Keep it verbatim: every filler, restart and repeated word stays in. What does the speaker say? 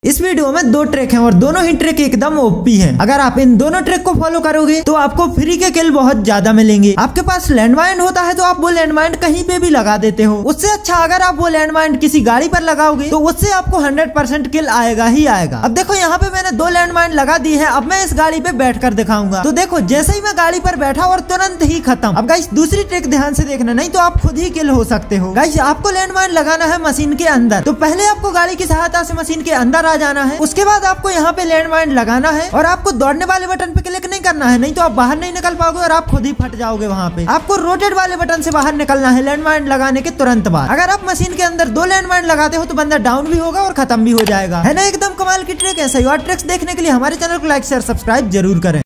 इस वीडियो में दो ट्रिक हैं और दोनों ही ट्रिक एकदम ओपी हैं। अगर आप इन दोनों ट्रिक को फॉलो करोगे तो आपको फ्री के किल बहुत ज्यादा मिलेंगे। आपके पास लैंडमाइन होता है तो आप वो लैंडमाइन कहीं पे भी लगा देते हो। उससे अच्छा अगर आप वो लैंडमाइन किसी गाड़ी पर लगाओगे तो उससे आपको हंड्रेड परसेंट किल आएगा ही आएगा। अब देखो यहाँ पे मैंने दो लैंडमाइन लगा दी है। अब मैं इस गाड़ी पे बैठ कर दिखाऊंगा। तो देखो जैसे ही मैं गाड़ी पर बैठा और तुरंत ही खत्म। अब गाइस दूसरी ट्रिक ध्यान से देखना, नहीं तो आप खुद ही किल हो सकते हो। गाइस आपको लैंडमाइन लगाना है मशीन के अंदर। तो पहले आपको गाड़ी की सहायता से मशीन के अंदर आ जाना है। उसके बाद आपको यहाँ पे लैंडमाइन लगाना है और आपको दौड़ने वाले बटन पे क्लिक नहीं करना है, नहीं तो आप बाहर नहीं निकल पाओगे और आप खुद ही फट जाओगे। वहाँ पे आपको रोटेट वाले बटन से बाहर निकलना है लैंडमाइन लगाने के तुरंत बाद। अगर आप मशीन के अंदर दो लैंडमाइन लगाते हो तो बंदा डाउन भी होगा और खत्म भी हो जाएगा। है ना एकदम कमाल की ट्रिक है। सही और ट्रिक्स देखने के लिए हमारे चैनल को लाइक शेयर सब्सक्राइब जरूर करें।